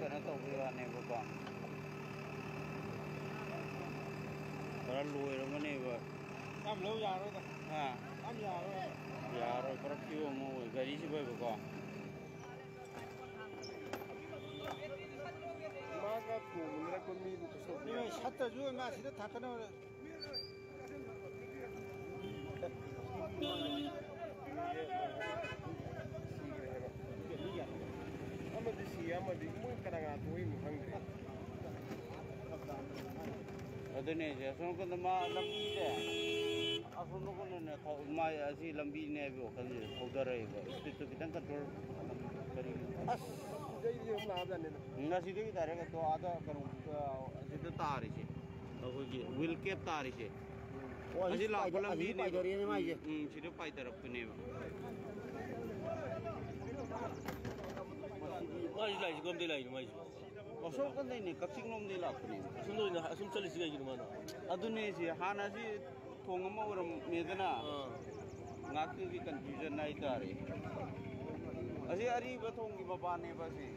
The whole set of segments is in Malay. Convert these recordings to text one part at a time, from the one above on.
kena tahu kita ni bukan. Kalau luar mana ni buat? Am lâu già rồi. Ha. Am già rồi. Già rồi, kalau kêu mau gari sih bukan. Maka tu mula kami itu so. Ini satu juga masih ada tak kena. Ama di sini, ama di mungkin kadang-kadang tu ini hangri. Ada ni je, so kan nama lambi je. Asal nak kan ni, kau mai asyik lambi ni bukan je, kau darai bukan. Itu kita kontrol kari. As, jadi dia mana ada ni? Enggak sih kita ada tu ada kan itu tarik sih. Aku je, wheel cap tarik sih. Asyik lah lambi ni. Siapa pai terap ni. Masih lagi, kau tidak lagi masih. Asal kan ni kapsing nom ni lah ni. Asal ni, asal cari sih lagi mana? Aduh ni sih, hana sih thong mau orang medana. Ngaki ki confusion na itari. Asyik hari bathong ki bapa ni pasti.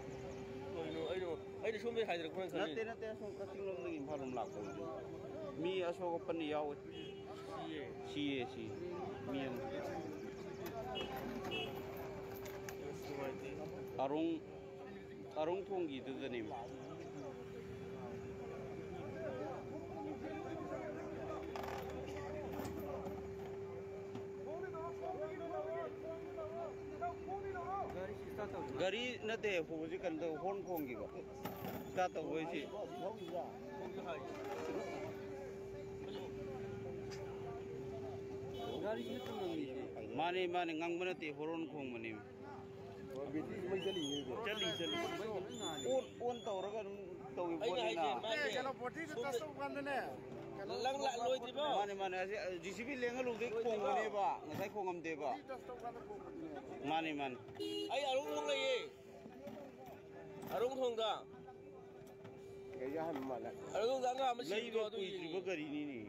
Ayo sumber hadir kau kan? Nanti asal kapsing nom ni impalum laku. Mi asal ko pani yaw. Si. Mi yang. Arung thong gitu tu ni. Gari nate fuji kan tu hon thong gitu. Start tu boleh sih. Gari ni tu nanti. Mana ngang mana te horon thong mana. Jali. On tahu orang tahu ibu ni na. Kalau boti tu tak tahu kan ni. Lang lah loy tu ba? Mana asyik JCB lengan lu dek kong mana ba? Ngasai kong am deba. Mana. Ay arung thong lagi. Arung thong dah. Kaya ham malah. Arung thong dah ngah mesti Lagi tu tu ibu gari ni.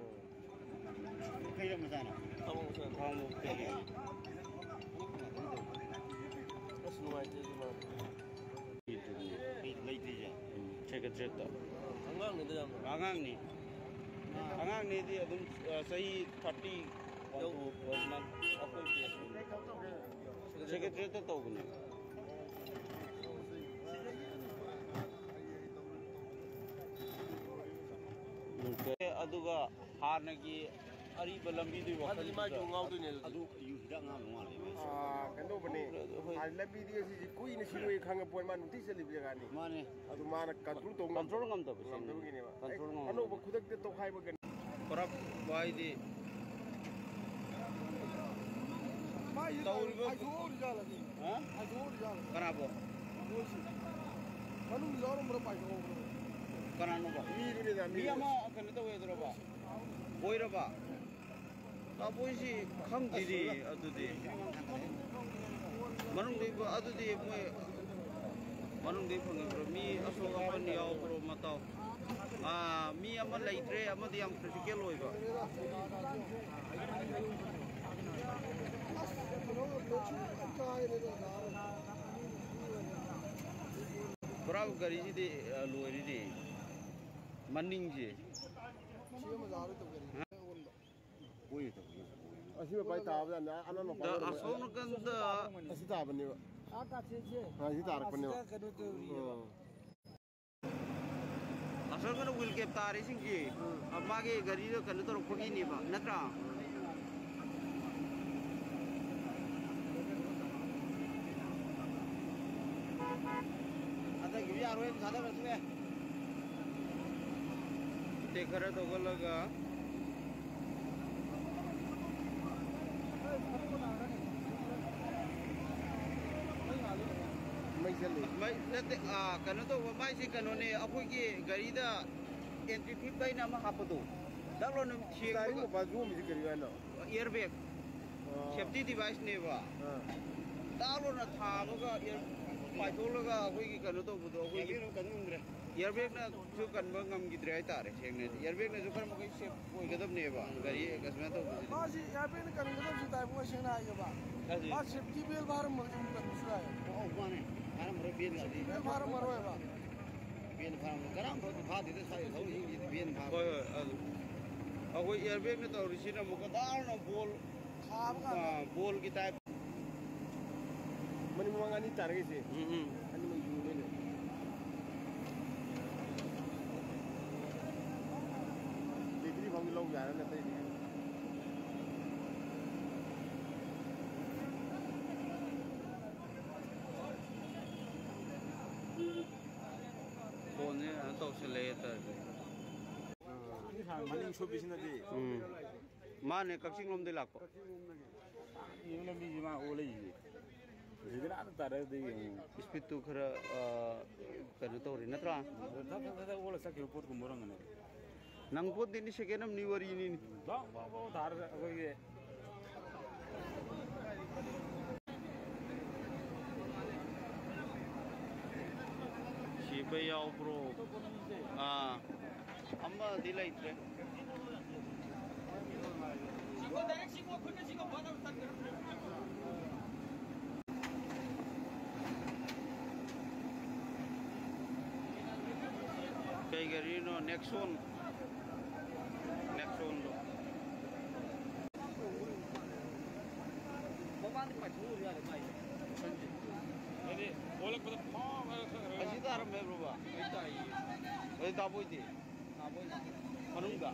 Kaya macam mana? Kamu kaya. Semua itu cuma. Itu lagi je. Cek tak. Angang ni tu jam. Angang ni dia tu sahih 30 man. Apa dia? Cek tak tahu punya. Mungkin aduga harnagi ari balambi tu waktu Ada lima jungau tu ni. Adu yuda ngam ngale. Kan tu benih. Ada lebih dia sih kui ni silu ikhang puan man nanti selip dia kan ni. Mana? Aduh mana kontrol tu Kontrol ngam tu. Kontrol begini pak. Kontrol ngam. Anu berkudak dia tu hai bagan. Korap bayi di. Tahu juga. Aduh jalan ni. Hah? Aduh jalan. Kenapa? Aduh sih. Anu orang berapa itu? Kenapa ba? Ni dah. Dia mah akan tahu ya tu ba. Boy ba. Apa sih khang di adu di. Manung di adu di manung di panggil mi asal apa ni awak pro matau. Mi aman laitre aman di yang critical loy ba. Berapa gari sih di luar ini? Maning je. Woi tu. Asyik bapak tahu dah, anak nak. Dah asal nak kan dah. Asyik tahu ni. Asyik tahu ni. Asal kan wheel cap tarik sih je. Abang ke gari tu kan tu rupanya ni ba, natra. Ada gigi arwah sada bersih. Dekara tu kalau ga. Mai seli. Mai nanti kan tu mai sih kan ni apa ke gari dah entry tip dah nama apa tu? Dah lo ni siang. Gari mu baju mesti gari mana? Airbag. Safety device ni ba. Dah lo na thang ga air paitol ga apa ke kan tu buat apa ke? Airbag na tu kan bangam gitu ay tarik siang ni. Airbag na tu kan mungkin safe koi kadam ni ba. Gari kasih tu. Masih airbag ni kan kadam sih tahu bukan siang na aja ba. Masih safety belt baru mungkin kan sudah. Oh mana? ꯍꯣꯏ ꯑꯩꯈꯣꯏ ꯏꯌꯔꯕꯦꯒꯅ ꯇꯧꯔꯤꯁꯤꯅ ꯑꯃꯨꯛꯀ ꯗꯥꯎꯅ ꯕꯣꯜꯒꯤ ꯇꯥꯏꯞ ꯃꯅꯤꯡ ꯃꯃꯥꯡ ꯑꯅꯤ ꯇꯥꯔꯒꯁꯦ ꯑꯅꯤꯃꯛ ꯌꯨꯡꯗꯣꯏꯅꯦ ꯕꯦꯇ꯭ꯔꯤ ꯐꯥꯎꯗꯤ ꯂꯧ ꯌꯥꯔ ꯅꯠꯇꯩꯗꯤ ꯐꯣꯟꯁꯦ ꯀꯩꯅꯣ ꯇꯧꯁꯜꯂꯛꯑꯦ ꯇꯧꯔꯤꯁꯦ ꯃꯅꯤꯡ ꯁꯨꯕꯤꯁꯤꯅꯗꯤ ꯃꯥꯅꯦ ꯀꯛꯆꯤꯡ ꯂꯣꯝꯗꯩ ꯂꯥꯛꯄ ꯂꯝꯕꯤꯁꯤ ꯃꯥ ꯑꯣꯜꯂꯛꯏꯁꯦ ꯁꯤꯗ ꯇꯥꯔꯒꯗꯤ ꯏꯁꯄꯤꯠꯇꯨ ꯈꯔ ꯀꯩꯅꯣ ꯇꯧꯔꯤ ꯅꯠꯇ꯭ꯔꯥ ꯑꯣꯜꯂ ꯆꯠꯈꯤꯕ ꯄꯣꯠꯀꯨꯝꯕ ꯑꯣꯏꯔꯝꯒꯅꯤ ꯅꯪ ꯄꯣꯠꯇꯤꯅꯤ ꯁꯦꯀꯦꯟ ꯑꯃꯅꯤ ꯋꯥꯔꯤꯅꯤꯅꯤ ꯊꯥꯔꯒ ꯑꯩꯈꯣꯏꯒꯤ ꯁꯤꯕ ꯌꯥꯎꯕ꯭ꯔꯣ ꯑꯃꯗꯤ ꯂꯩꯇ꯭ꯔꯦ kay garino Nexon lo Jadi bolak pada asi taram me bro ba ai daboy di manungga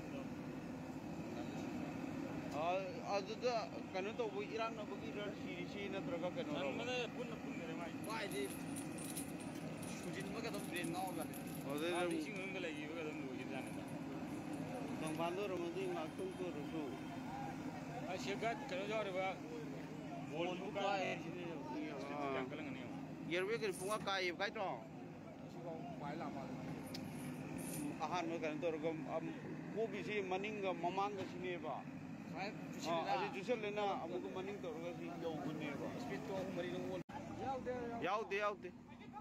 aduda kanu to bu irang na bugi rar si na traga kanu mana pun mai pai di sujin ma ka dom brain ngau ga ode sing ng lagi ga dom lu jin jana tang bando ramadi ngaktung ko rusu a shegat kanu jore ba bol bu ka jangkalang ni yerwe ke punga kai kai to pai la ma ahan me kan to ro ko bi si maning ga mamang ga sine ba aji jusel lena amu ko maning to ro si yo gunne ba speed to mari no wol yaude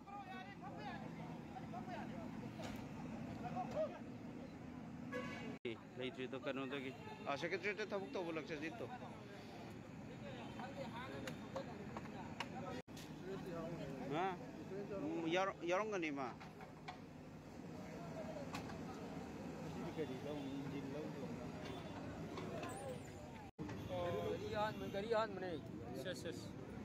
leitri to kanu to ki secretary te thabuk to bolak se dito ha yarong gani ma gari han mane yes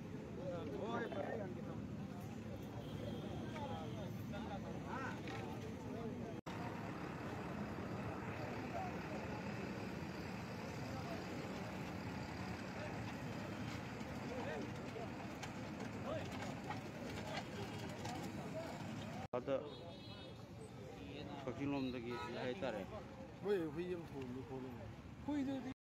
ada kaki lom lagi hai tare 뭐 후이 좀 돌고 보는 거 후이도